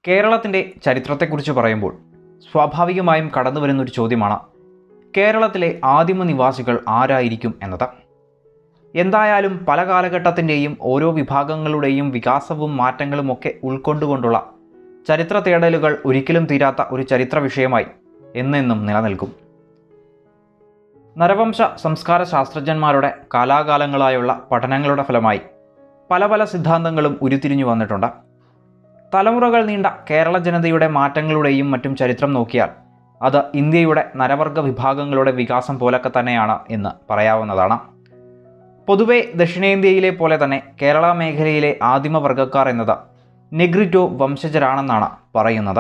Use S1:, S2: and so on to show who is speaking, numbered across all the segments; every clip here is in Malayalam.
S1: കേരളത്തിൻ്റെ ചരിത്രത്തെക്കുറിച്ച് പറയുമ്പോൾ സ്വാഭാവികമായും കടന്നു വരുന്നൊരു ചോദ്യമാണ് കേരളത്തിലെ ആദിമ നിവാസികൾ ആരായിരിക്കും എന്നത്. എന്തായാലും പല കാലഘട്ടത്തിൻ്റെയും ഓരോ വിഭാഗങ്ങളുടെയും വികാസവും മാറ്റങ്ങളുമൊക്കെ ഉൾക്കൊണ്ടുകൊണ്ടുള്ള ചരിത്ര തേടലുകൾ ഒരിക്കലും തീരാത്ത ഒരു ചരിത്ര വിഷയമായി എന്നെന്നും നിലനിൽക്കും. നരവംശ സംസ്കാര ശാസ്ത്രജ്ഞന്മാരുടെ കാലാകാലങ്ങളായുള്ള പഠനങ്ങളുടെ ഫലമായി പല പല സിദ്ധാന്തങ്ങളും ഉരുത്തിരിഞ്ഞു വന്നിട്ടുണ്ട്. തലമുറകൾ നീണ്ട കേരള ജനതയുടെ മാറ്റങ്ങളുടെയും മറ്റും ചരിത്രം നോക്കിയാൽ അത് ഇന്ത്യയുടെ നരവർഗ വിഭാഗങ്ങളുടെ വികാസം പോലൊക്കെ തന്നെയാണ് എന്ന് പറയാവുന്നതാണ്. പൊതുവെ ദക്ഷിണേന്ത്യയിലെ പോലെ തന്നെ കേരള മേഖലയിലെ ആദിമ വർഗ്ഗക്കാർ എന്നത് നെഗ്രിറ്റോ വംശജരാണെന്നാണ് പറയുന്നത്.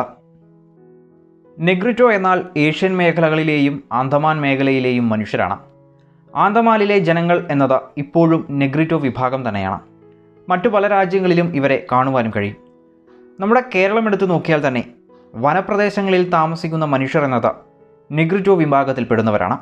S1: നെഗ്രിറ്റോ എന്നാൽ ഏഷ്യൻ മേഖലകളിലെയും ആന്തമാൻ മേഖലയിലെയും മനുഷ്യരാണ്. ആന്തമാനിലെ ജനങ്ങൾ എന്നത് ഇപ്പോഴും നെഗ്രിറ്റോ വിഭാഗം തന്നെയാണ്. മറ്റു പല രാജ്യങ്ങളിലും ഇവരെ കാണുവാനും കഴിയും. നമ്മുടെ കേരളം എടുത്തു നോക്കിയാൽ തന്നെ വനപ്രദേശങ്ങളിൽ താമസിക്കുന്ന മനുഷ്യർ എന്നത് നെഗ്രിറ്റോ വിഭാഗത്തിൽപ്പെടുന്നവരാണ്.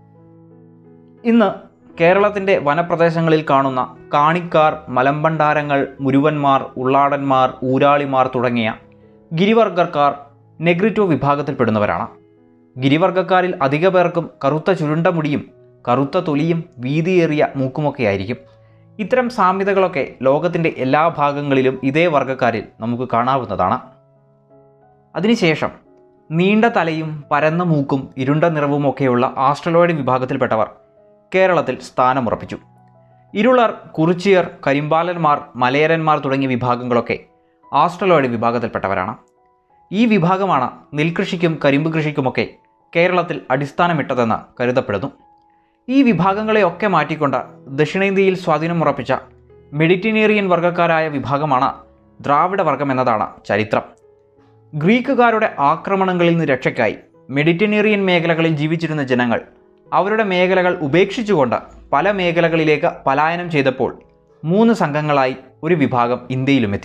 S1: ഇന്ന് കേരളത്തിൻ്റെ വനപ്രദേശങ്ങളിൽ കാണുന്ന കാണിക്കാർ, മലമ്പണ്ടാരങ്ങൾ, മുരുവന്മാർ, ഉള്ളാടന്മാർ, ഊരാളിമാർ തുടങ്ങിയ ഗിരിവർഗ്ഗക്കാർ നെഗ്രിറ്റോ വിഭാഗത്തിൽപ്പെടുന്നവരാണ്. ഗിരിവർഗ്ഗക്കാരിൽ അധിക പേർക്കും കറുത്ത ചുരുണ്ട മുടിയും കറുത്ത തൊലിയും വീതിയേറിയ മൂക്കുമൊക്കെയായിരിക്കും. ഇത്തരം സാമ്യതകളൊക്കെ ലോകത്തിൻ്റെ എല്ലാ ഭാഗങ്ങളിലും ഇതേ വർഗ്ഗക്കാരിൽ നമുക്ക് കാണാവുന്നതാണ്. അതിനുശേഷം നീണ്ട തലയും പരന്ന മൂക്കും ഇരുണ്ട നിറവുമൊക്കെയുള്ള ആസ്ട്രലോയിഡ് വിഭാഗത്തിൽപ്പെട്ടവർ കേരളത്തിൽ സ്ഥാനമുറപ്പിച്ചു. ഇരുളർ, കുറിച്യർ, കരിമ്പാലന്മാർ, മലയരന്മാർ തുടങ്ങിയ വിഭാഗങ്ങളൊക്കെ ആസ്ട്രലോയിഡ് വിഭാഗത്തിൽപ്പെട്ടവരാണ്. ഈ വിഭാഗമാണ് നെൽകൃഷിക്കും കരിമ്പ് കൃഷിക്കുമൊക്കെ കേരളത്തിൽ അടിസ്ഥാനമിട്ടതെന്ന് കരുതപ്പെടുന്നു. ഈ വിഭാഗങ്ങളെയൊക്കെ മാറ്റിക്കൊണ്ട് ദക്ഷിണേന്ത്യയിൽ സ്വാധീനമുറപ്പിച്ച മെഡിറ്ററേനിയൻ വർഗ്ഗക്കാരായ വിഭാഗമാണ് ദ്രാവിഡ വർഗ്ഗം എന്നതാണ് ചരിത്രം. ഗ്രീക്കുകാരുടെ ആക്രമണങ്ങളിൽ നിന്ന് രക്ഷയ്ക്കായി മെഡിറ്ററേനിയൻ മേഖലകളിൽ ജീവിച്ചിരുന്ന ജനങ്ങൾ അവരുടെ മേഖലകൾ ഉപേക്ഷിച്ചുകൊണ്ട് പല മേഖലകളിലേക്ക് പലായനം ചെയ്തപ്പോൾ 3 സംഘങ്ങളായി ഒരു വിഭാഗം ഇന്ത്യയിലുമെത്തി.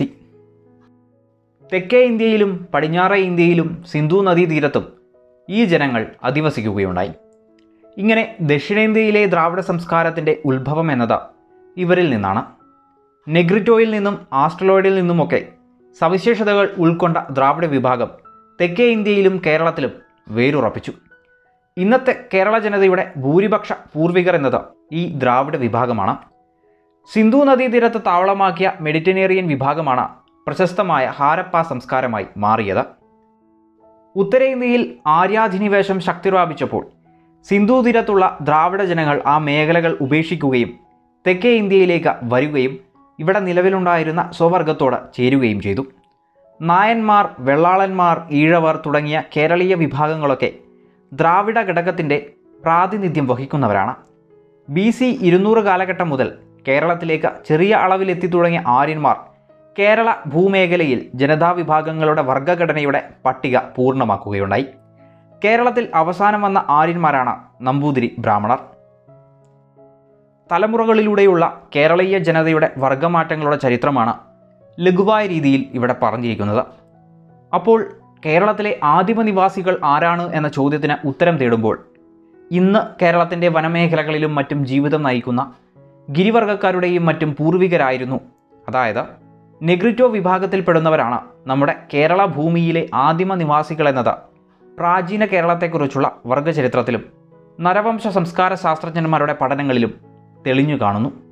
S1: തെക്കേ ഇന്ത്യയിലും പടിഞ്ഞാറേ ഇന്ത്യയിലും സിന്ധു നദീതീരത്തും ഈ ജനങ്ങൾ അധിവസിക്കുകയുണ്ടായി. ഇങ്ങനെ ദക്ഷിണേന്ത്യയിലെ ദ്രാവിഡ സംസ്കാരത്തിൻ്റെ ഉത്ഭവം എന്നത് ഇവരിൽ നിന്നാണ്. നെഗ്രിറ്റോയിൽ നിന്നും ആസ്ട്രലോയിഡിൽ നിന്നുമൊക്കെ സവിശേഷതകൾ ഉൾക്കൊണ്ട ദ്രാവിഡ വിഭാഗം തെക്കേ ഇന്ത്യയിലും കേരളത്തിലും വേരുറപ്പിച്ചു. ഇന്നത്തെ കേരള ജനതയുടെ ഭൂരിപക്ഷ പൂർവികർ എന്നത് ഈ ദ്രാവിഡ വിഭാഗമാണ്. സിന്ധു നദീതീരത്ത് താവളമാക്കിയ മെഡിറ്ററേനിയൻ വിഭാഗമാണ് പ്രശസ്തമായ ഹാരപ്പ സംസ്കാരമായി മാറിയത്. ഉത്തരേന്ത്യയിൽ ആര്യാധിനിവേശം ശക്തി പ്രാപിച്ചപ്പോൾ സിന്ധു തീരത്തുള്ള ദ്രാവിഡ ജനങ്ങൾ ആ മേഖലകൾ ഉപേക്ഷിക്കുകയും തെക്കേ ഇന്ത്യയിലേക്ക് വരികയും ഇവിടെ നിലവിലുണ്ടായിരുന്ന സ്വവർഗത്തോട് ചേരുകയും ചെയ്തു. നായന്മാർ, വെള്ളാളന്മാർ, ഈഴവർ തുടങ്ങിയ കേരളീയ വിഭാഗങ്ങളൊക്കെ ദ്രാവിഡ ഘടകത്തിൻ്റെ പ്രാതിനിധ്യം വഹിക്കുന്നവരാണ്. BC 200 കാലഘട്ടം മുതൽ കേരളത്തിലേക്ക് ചെറിയ അളവിലെത്തി തുടങ്ങിയ ആര്യന്മാർ കേരള ഭൂമേഖലയിൽ ജനതാ വിഭാഗങ്ങളുടെ വർഗ്ഗഘടനയുടെ പട്ടിക പൂർണ്ണമാക്കുകയുണ്ടായി. കേരളത്തിൽ അവസാനം വന്ന ആര്യന്മാരാണ് നമ്പൂതിരി ബ്രാഹ്മണർ. തലമുറകളിലൂടെയുള്ള കേരളീയ ജനതയുടെ വർഗ്ഗമാറ്റങ്ങളുടെ ചരിത്രമാണ് ലഘുവായ രീതിയിൽ ഇവിടെ പറഞ്ഞിരിക്കുന്നത്. അപ്പോൾ കേരളത്തിലെ ആദിമ നിവാസികൾ ആരാണ് എന്ന ചോദ്യത്തിന് ഉത്തരം തേടുമ്പോൾ ഇന്ന് കേരളത്തിൻ്റെ വനമേഖലകളിലും മറ്റും ജീവിതം നയിക്കുന്ന ഗിരിവർഗ്ഗക്കാരുടെയും മറ്റും പൂർവികരായിരുന്നു, അതായത് നെഗ്രിറ്റോ വിഭാഗത്തിൽപ്പെടുന്നവരാണ് നമ്മുടെ കേരള ഭൂമിയിലെ ആദിമ നിവാസികൾ എന്നത് പ്രാചീന കേരളത്തെക്കുറിച്ചുള്ള വർഗ്ഗചരിത്രത്തിലും നരവംശ സംസ്കാര ശാസ്ത്രജ്ഞന്മാരുടെ പഠനങ്ങളിലും തെളിഞ്ഞു കാണുന്നു.